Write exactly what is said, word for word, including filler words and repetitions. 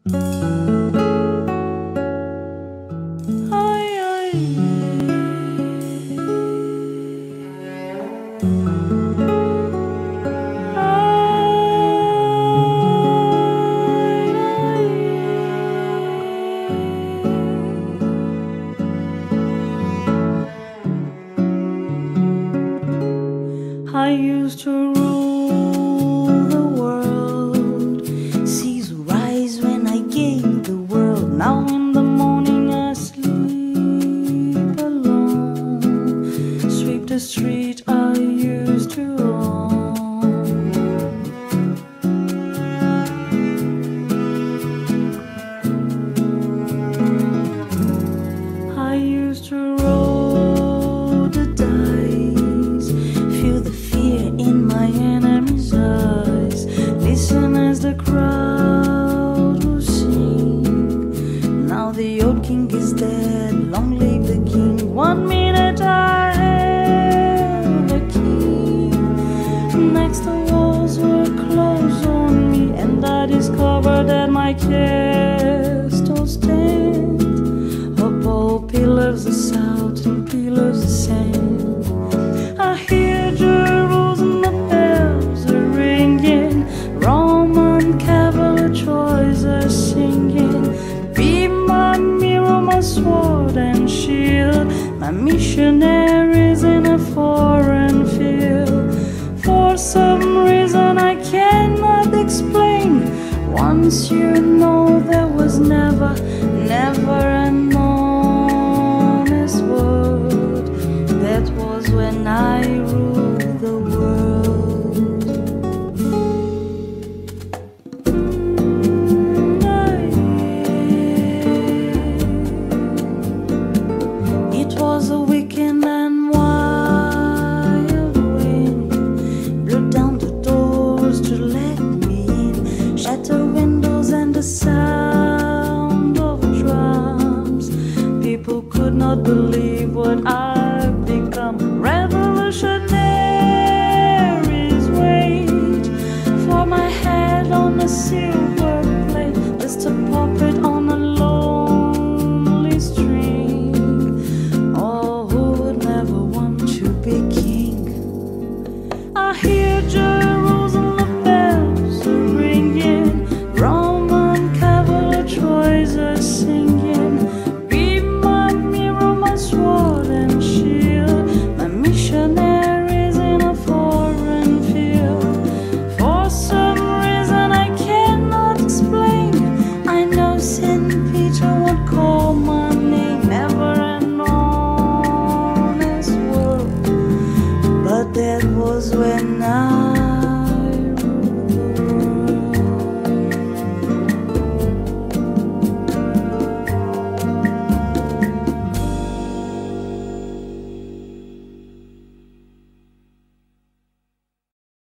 I used to rule the world. Seas rise when I gave the world. Now in the morning I sleep alone. Sweep the street I used to own. I used to roll the dice, feel the fear in my enemy's eyes, listen as the crowd will sing. Now the old king is dead, long live the king. One minute I held a key, next the walls were closed on me, and I discovered that my castle stand upon pillars of salt and pillars of sand. I hear Jerusalem bells are ringing, Roman cavalry choirs are singing. Be my mirror, my sword and shield, my missionaries in a foreign field. For some reason I cannot explain, once you know there was never, never an honest word. That was when I ruled the world. It was a weekend and wild wind blew down the doors to let me in, shatter windows and the sound of drums. People could not believe what I